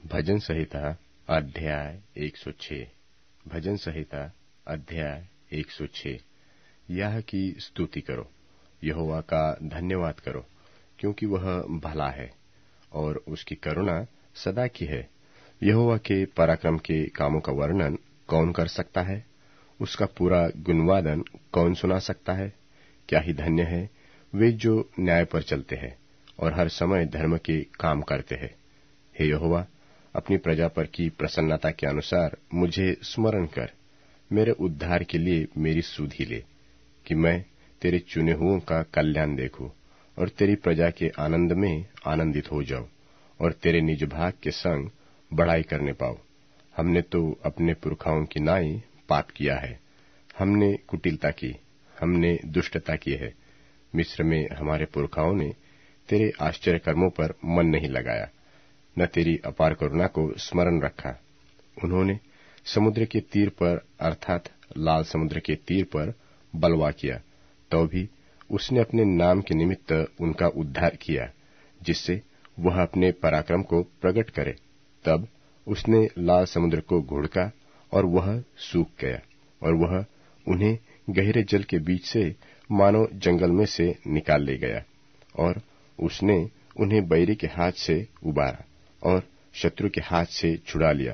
भजन संहिता अध्याय 106। भजन संहिता अध्याय 106। यह की स्तुति करो, यहोवा का धन्यवाद करो, क्योंकि वह भला है और उसकी करुणा सदा की है। यहोवा के पराक्रम के कामों का वर्णन कौन कर सकता है? उसका पूरा गुणवादन कौन सुना सकता है? क्या ही धन्य है वे जो न्याय पर चलते हैं और हर समय धर्म के काम करते हैं। हे यहोवा, अपनी प्रजा पर की प्रसन्नता के अनुसार मुझे स्मरण कर, मेरे उद्धार के लिए मेरी सुधि ले, कि मैं तेरे चुने हुओं का कल्याण देखूं और तेरी प्रजा के आनंद में आनंदित हो जाऊं और तेरे निज भाग के संग बढ़ाई करने पाऊं। हमने तो अपने पुरखाओं की नाई पाप किया है, हमने कुटिलता की, हमने दुष्टता की है। मिस्र में हमारे पुरखाओं ने तेरे आश्चर्य कर्मों पर मन नहीं लगाया, न तेरी अपार करुणा को स्मरण रखा। उन्होंने समुद्र के तीर पर अर्थात लाल समुद्र के तीर पर बलवा किया, तो भी उसने अपने नाम के निमित्त उनका उद्धार किया, जिससे वह अपने पराक्रम को प्रकट करे। तब उसने लाल समुद्र को घुड़का और वह सूख गया, और वह उन्हें गहरे जल के बीच से मानो जंगल में से निकाल ले गया। और उसने उन्हें बैरी के हाथ से उबारा और शत्रु के हाथ से छुड़ा लिया,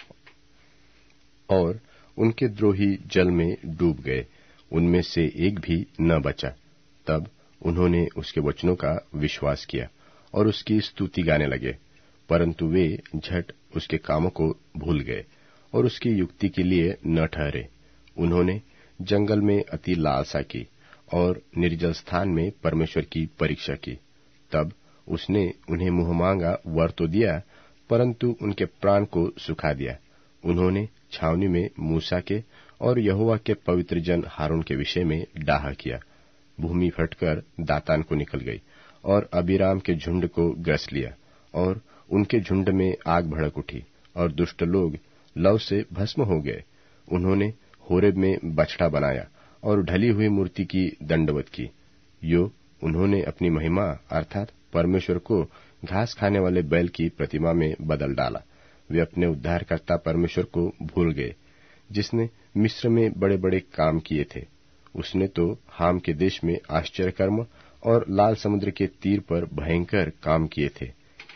और उनके द्रोही जल में डूब गए, उनमें से एक भी न बचा। तब उन्होंने उसके वचनों का विश्वास किया और उसकी स्तुति गाने लगे, परंतु वे झट उसके कामों को भूल गए और उसकी युक्ति के लिए न ठहरे। उन्होंने जंगल में अति लालसा की और निर्जल स्थान में परमेश्वर की परीक्षा की। तब उसने उन्हें मुंह मांगा वर तो दिया, परंतु उनके प्राण को सुखा दिया। उन्होंने छावनी में मूसा के और यहोवा के पवित्र जन हारून के विषय में डाहा किया। भूमि फटकर दातान को निकल गई और अबीराम के झुंड को ग्रस लिया, और उनके झुंड में आग भड़क उठी और दुष्ट लोग लव से भस्म हो गए। उन्होंने होरेब में बछड़ा बनाया और ढली हुई मूर्ति की दंडवत की। उन्होंने अपनी महिमा अर्थात परमेश्वर को घास खाने वाले बैल की प्रतिमा में बदल डाला। वे अपने उद्धारकर्ता परमेश्वर को भूल गए, जिसने मिस्र में बड़े बड़े काम किए थे। उसने तो हाम के देश में आश्चर्य कर्म और लाल समुद्र के तीर पर भयंकर काम किए थे।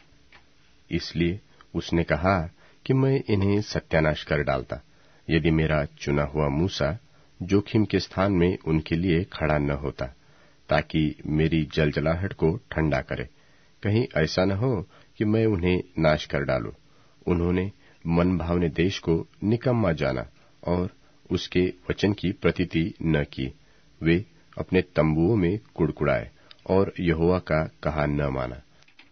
इसलिए उसने कहा कि मैं इन्हें सत्यानाश कर डालता, यदि मेरा चुना हुआ मूसा जोखिम के स्थान में उनके लिए खड़ा न होता, ताकि मेरी जलजलाहट को ठंडा करे। कहीं ऐसा न हो कि मैं उन्हें नाश कर डालूं। उन्होंने मन भावने देश को निकम्मा जाना और उसके वचन की प्रतीति न की। वे अपने तंबुओं में कुड़कुड़ाए और यहोवा का कहा न माना।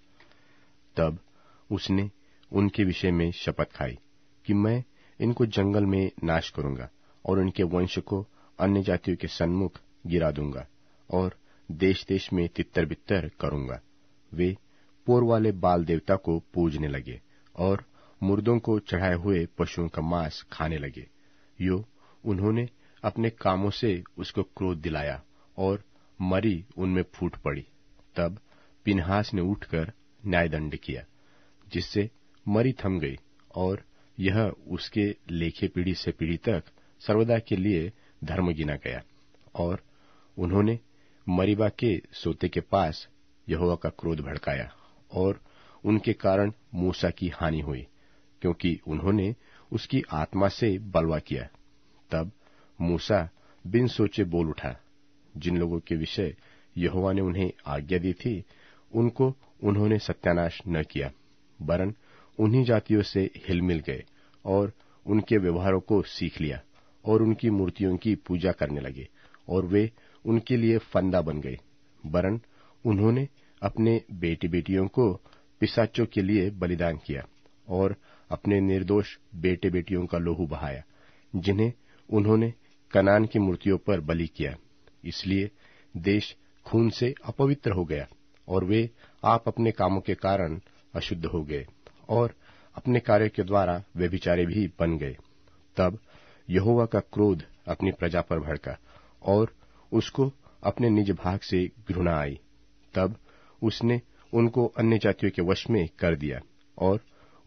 तब उसने उनके विषय में शपथ खाई कि मैं इनको जंगल में नाश करूंगा और इनके वंश को अन्य जातियों के सन्मुख गिरा दूंगा और देश देश में तितर बित्तर करूंगा। वे पोर वाले बाल देवता को पूजने लगे और मुर्दों को चढ़ाए हुए पशुओं का मांस खाने लगे। उन्होंने अपने कामों से उसको क्रोध दिलाया और मरी उनमें फूट पड़ी। तब पिनहास ने उठकर न्यायदंड किया, जिससे मरी थम गई, और यह उसके लेखे पीढ़ी से पीढ़ी तक सर्वदा के लिए धर्म गिना गया। और उन्होंने मरीबा के सोते के पास यहोवा का क्रोध भड़काया, और उनके कारण मूसा की हानि हुई, क्योंकि उन्होंने उसकी आत्मा से बलवा किया। तब मूसा बिन सोचे बोल उठा, जिन लोगों के विषय यहोवा ने उन्हें आज्ञा दी थी, उनको उन्होंने सत्यानाश न किया, वरन उन्हीं जातियों से हिलमिल गए और उनके व्यवहारों को सीख लिया और उनकी मूर्तियों की पूजा करने लगे, और वे उनके लिए फंदा बन गए। वरन उन्होंने अपने बेटी बेटियों को पिशाचों के लिए बलिदान किया और अपने निर्दोष बेटे बेटियों का लोहू बहाया, जिन्हें उन्होंने कनान की मूर्तियों पर बलि किया। इसलिए देश खून से अपवित्र हो गया, और वे आप अपने कामों के कारण अशुद्ध हो गए और अपने कार्य के द्वारा व्यभिचारी भी बन गए। तब यहोवा का क्रोध अपनी प्रजा पर भड़का और उसको अपने निज भाग से घृणा आई। तब उसने उनको अन्य जातियों के वश में कर दिया और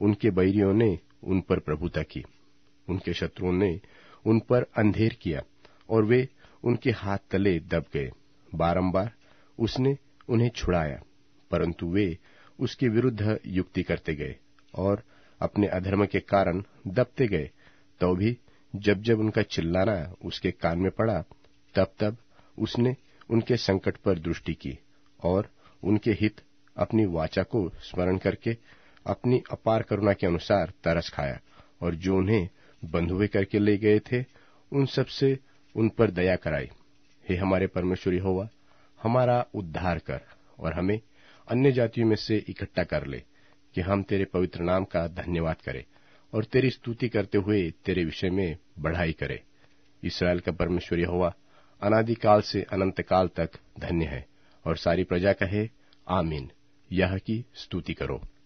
उनके बैरियों ने उन पर प्रभुता की, उनके शत्रुओं ने उन पर अंधेर किया और वे उनके हाथ तले दब गए। बारंबार उसने उन्हें छुड़ाया, परंतु वे उसके विरुद्ध युक्ति करते गए और अपने अधर्म के कारण दबते गए। तो भी जब जब उनका चिल्लाना उसके कान में पड़ा, तब तब उसने उनके संकट पर दृष्टि की और उनके हित अपनी वाचा को स्मरण करके अपनी अपार करुणा के अनुसार तरस खाया, और जो उन्हें बंधुए करके ले गए थे उन सब से उन पर दया कराई। हे हमारे परमेश्वर यहोवा, हमारा उद्धार कर और हमें अन्य जातियों में से इकट्ठा कर ले, कि हम तेरे पवित्र नाम का धन्यवाद करें और तेरी स्तुति करते हुए तेरे विषय में बढ़ाई करें। इस्राएल का परमेश्वर यहोवा अनादिकाल से अनंत काल तक धन्य है। और सारी प्रजा कहे आमीन। यह की स्तुति करो।